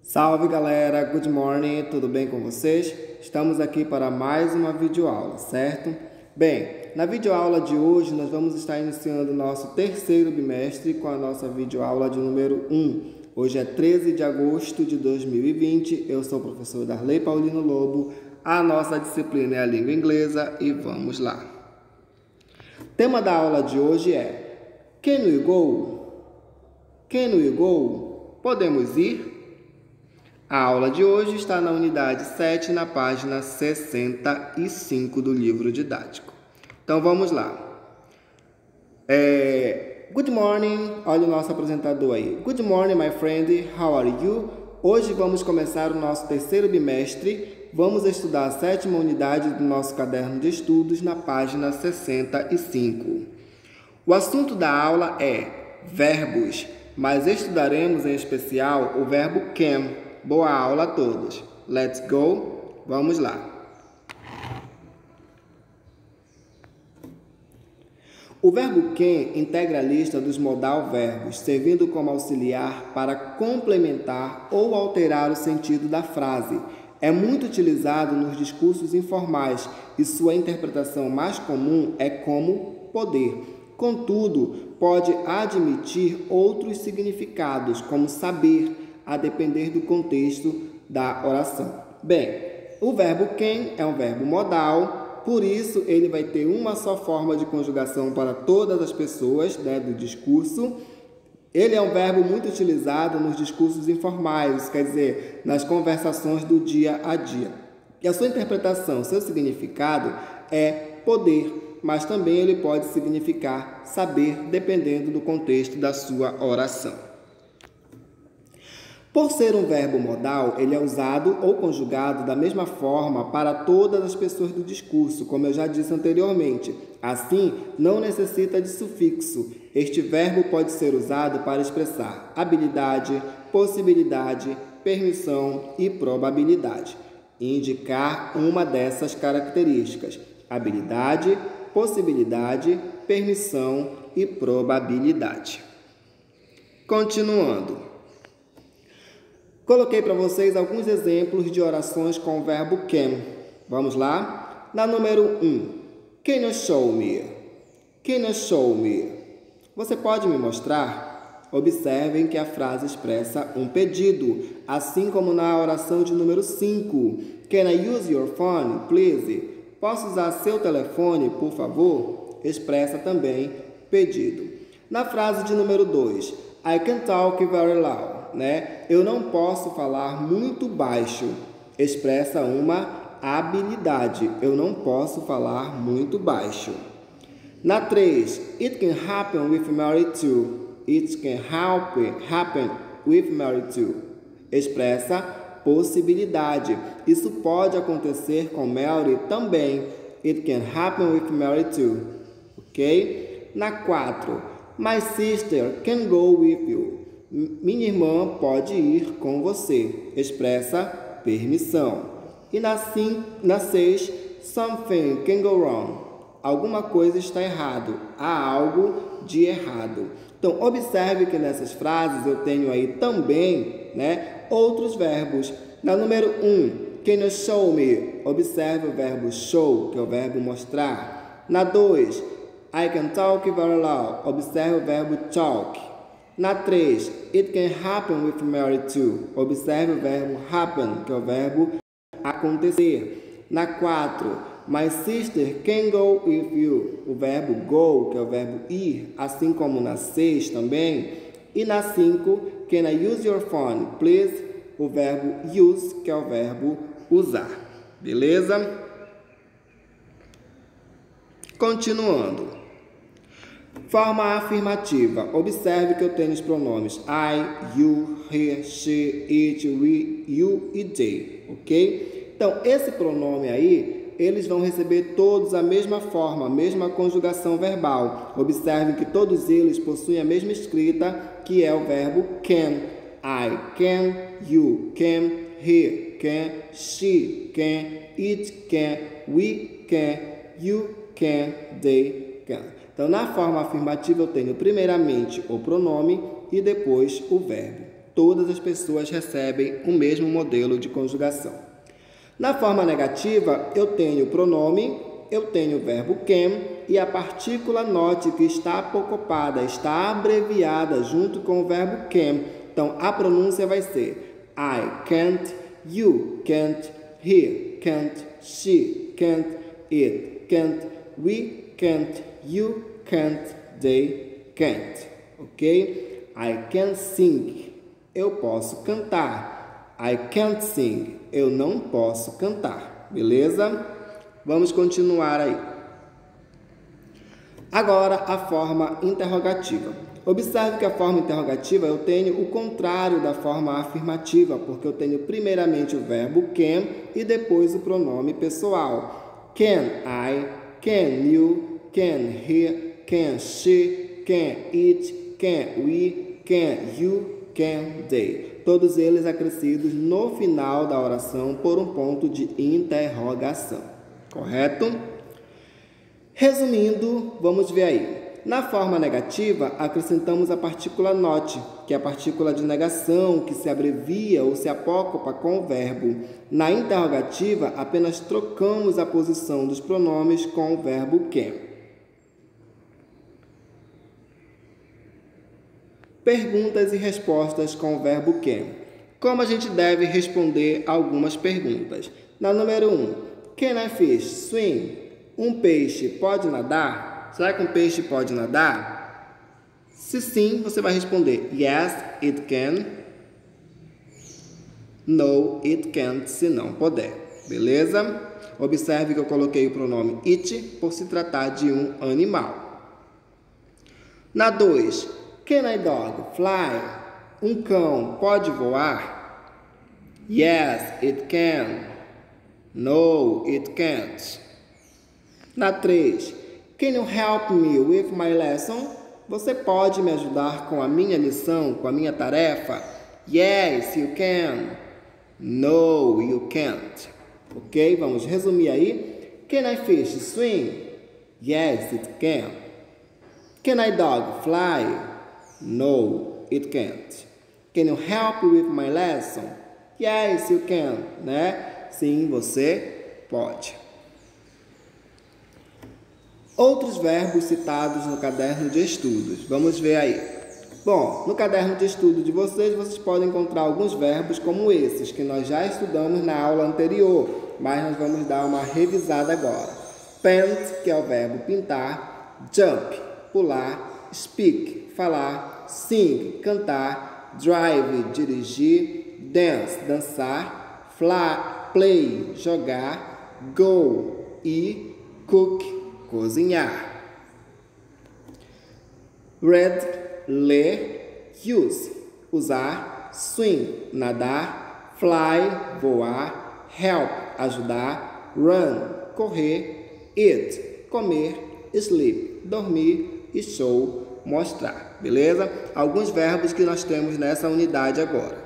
Salve galera, good morning, tudo bem com vocês? Estamos aqui para mais uma videoaula, certo? Bem, na videoaula de hoje nós vamos estar iniciando o nosso terceiro bimestre com a nossa videoaula de número 1. Hoje é 13 de agosto de 2020, eu sou o professor Darley Paulino Lobo, a nossa disciplina é a língua inglesa e vamos lá. O tema da aula de hoje é Can we go? Can we go? Podemos ir? A aula de hoje está na unidade 7, na página 65 do livro didático. Então, vamos lá. Good morning, olha o nosso apresentador aí. Good morning, my friend, how are you? Hoje vamos começar o nosso terceiro bimestre. Vamos estudar a 7ª unidade do nosso caderno de estudos na página 65. O assunto da aula é verbos, mas estudaremos em especial o verbo can. Boa aula a todos. Let's go. Vamos lá. O verbo can integra a lista dos modal verbos, servindo como auxiliar para complementar ou alterar o sentido da frase. É muito utilizado nos discursos informais e sua interpretação mais comum é como poder. Contudo, pode admitir outros significados, como saber, a depender do contexto da oração. Bem, o verbo can é um verbo modal, por isso ele vai ter uma só forma de conjugação para todas as pessoas, do discurso. Ele é um verbo muito utilizado nos discursos informais, quer dizer, nas conversações do dia a dia. E a sua interpretação, seu significado é poder, mas também ele pode significar saber, dependendo do contexto da sua oração. Por ser um verbo modal, ele é usado ou conjugado da mesma forma para todas as pessoas do discurso, como eu já disse anteriormente. Assim, não necessita de sufixo. Este verbo pode ser usado para expressar habilidade, possibilidade, permissão e probabilidade. E indicar uma dessas características: habilidade, possibilidade, permissão e probabilidade. Continuando. Coloquei para vocês alguns exemplos de orações com o verbo can. Vamos lá? Na número 1. Can you show me? Can you show me? Você pode me mostrar? Observem que a frase expressa um pedido, assim como na oração de número 5. Can I use your phone, please? Posso usar seu telefone, por favor? Expressa também pedido. Na frase de número 2. I can talk very loud. Eu não posso falar muito baixo. Expressa uma habilidade. Eu não posso falar muito baixo. Na 3, it can happen with Mary too. It can happen with Mary too. Expressa possibilidade. Isso pode acontecer com Mary também. It can happen with Mary too. Ok? Na 4, my sister can go with you. Minha irmã pode ir com você. Expressa permissão. E na 6, something can go wrong. Alguma coisa está errado. Há algo de errado. Então, observe que nessas frases eu tenho aí também, outros verbos. Na número 1, can you show me? Observe o verbo show, que é o verbo mostrar. Na 2, I can talk very loud. Observe o verbo talk. Na 3, it can happen with Mary too. Observe o verbo happen, que é o verbo acontecer. Na 4, my sister can go with you. O verbo go, que é o verbo ir, assim como na 6 também. E na 5, can I use your phone, please? O verbo use, que é o verbo usar. Beleza? Continuando. Forma afirmativa. Observe que eu tenho os pronomes I, you, he, she, it, we, you e they, ok? Então, esse pronome aí, eles vão receber todos a mesma forma, a mesma conjugação verbal. Observe que todos eles possuem a mesma escrita, que é o verbo can. I can, you can, he can, she can, it can, we can, you can, they can. Então, na forma afirmativa, eu tenho primeiramente o pronome e depois o verbo, Todas as pessoas recebem o mesmo modelo de conjugação. Na forma negativa, eu tenho o pronome, eu tenho o verbo can e a partícula not que está apocopada, está abreviada junto com o verbo can. Então, a pronúncia vai ser I can't, you can't, he can't, she can't, it can't, we can't, you can't, they can't. Ok? I can sing. Eu posso cantar. I can't sing. Eu não posso cantar. Beleza? Vamos continuar aí. Agora, a forma interrogativa. Observe que a forma interrogativa eu tenho o contrário da forma afirmativa, porque eu tenho primeiramente o verbo can e depois o pronome pessoal. Can I, can you, can he, can she, can it, can we, can you, can they. Todos eles acrescidos no final da oração por um ponto de interrogação. Correto? Resumindo, vamos ver aí. Na forma negativa, acrescentamos a partícula not, que é a partícula de negação, que se abrevia ou se apócopa com o verbo. Na interrogativa, apenas trocamos a posição dos pronomes com o verbo can. Perguntas e respostas com o verbo can. Como a gente deve responder algumas perguntas? Na número 1, can a fish swim? Um peixe pode nadar? Será que um peixe pode nadar? Se sim, você vai responder yes, it can. No, it can't, se não puder. Beleza? Observe que eu coloquei o pronome it por se tratar de um animal. Na 2, can a dog fly? Um cão pode voar? Yes, it can. No, it can't. Na 3, can you help me with my lesson? Você pode me ajudar com a minha lição, com a minha tarefa? Yes, you can. No, you can't. Ok? Vamos resumir aí. Can I fish swim? Yes, it can. Can I dog fly? No, it can't. Can you help with my lesson? Yes, you can. Né? Sim, você pode. Outros verbos citados no caderno de estudos. Vamos ver aí. Bom, no caderno de estudo de vocês podem encontrar alguns verbos como esses, que nós já estudamos na aula anterior, mas nós vamos dar uma revisada agora. Paint, que é o verbo pintar, jump, pular, speak, falar, sing, cantar, drive, dirigir, dance, dançar, fly, play, jogar, go, ir, cook, cozinhar. Read, ler, use, usar, swim, nadar, fly, voar, help, ajudar, run, correr, eat, comer, sleep, dormir e show, mostrar. Beleza? Alguns verbos que nós temos nessa unidade agora.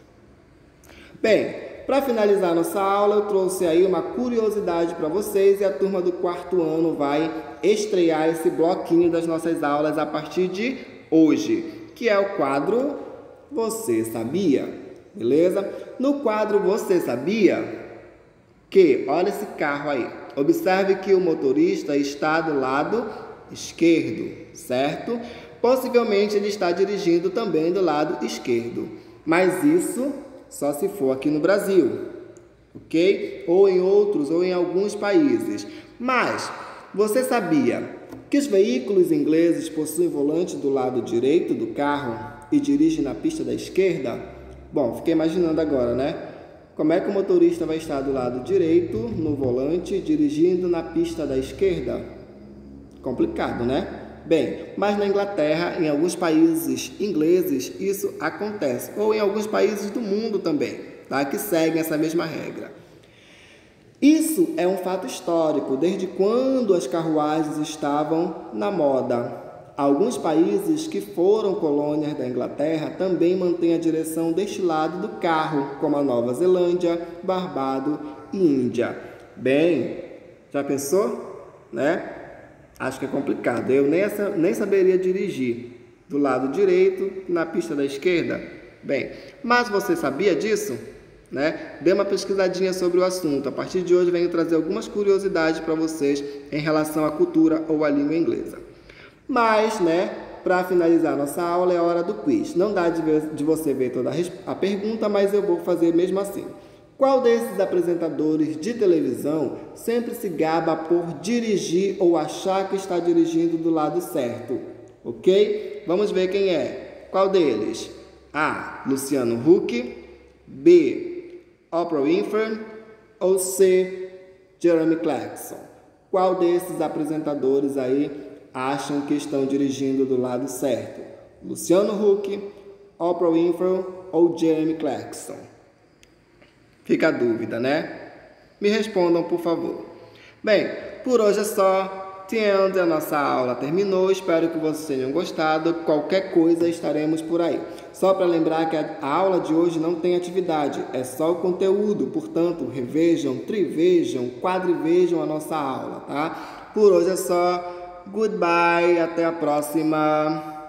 Bem, para finalizar nossa aula, eu trouxe aí uma curiosidade para vocês e a turma do 4º ano vai estrear esse bloquinho das nossas aulas a partir de hoje, que é o quadro Você Sabia? Beleza? No quadro Você Sabia? Que, olha esse carro aí. Observe que o motorista está do lado esquerdo, certo? Possivelmente ele está dirigindo também do lado esquerdo, mas isso só se for aqui no Brasil, ok? Ou em outros, ou em alguns países. Mas, você sabia que os veículos ingleses possuem volante do lado direito do carro e dirigem na pista da esquerda? Bom, fiquei imaginando agora, né? Como é que o motorista vai estar do lado direito, no volante, dirigindo na pista da esquerda? Complicado, né? Bem, mas na Inglaterra, em alguns países ingleses, isso acontece. Ou em alguns países do mundo também, tá? Que seguem essa mesma regra. Isso é um fato histórico, desde quando as carruagens estavam na moda. Alguns países que foram colônias da Inglaterra também mantêm a direção deste lado do carro, como a Nova Zelândia, Barbados e Índia. Bem, já pensou? Né? Acho que é complicado. Eu nem saberia dirigir do lado direito na pista da esquerda. Bem, mas você sabia disso? Né? Dê uma pesquisadinha sobre o assunto. A partir de hoje venho trazer algumas curiosidades para vocês em relação à cultura ou à língua inglesa. Mas, né, para finalizar nossa aula é a hora do quiz. Não dá de você ver toda a pergunta, mas eu vou fazer mesmo assim. Qual desses apresentadores de televisão sempre se gaba por dirigir ou achar que está dirigindo do lado certo? Ok? Vamos ver quem é. Qual deles? A. Luciano Huck. B. Oprah Winfrey. Ou C. Jeremy Clarkson. Qual desses apresentadores aí acham que estão dirigindo do lado certo? Luciano Huck, Oprah Winfrey ou Jeremy Clarkson? Fica a dúvida, né? Me respondam, por favor. Bem, por hoje é só. A nossa aula terminou. Espero que vocês tenham gostado. Qualquer coisa estaremos por aí. Só para lembrar que a aula de hoje não tem atividade. É só o conteúdo. Portanto, revejam, trivejam, quadrivejam a nossa aula, tá? Por hoje é só. Goodbye. Até a próxima.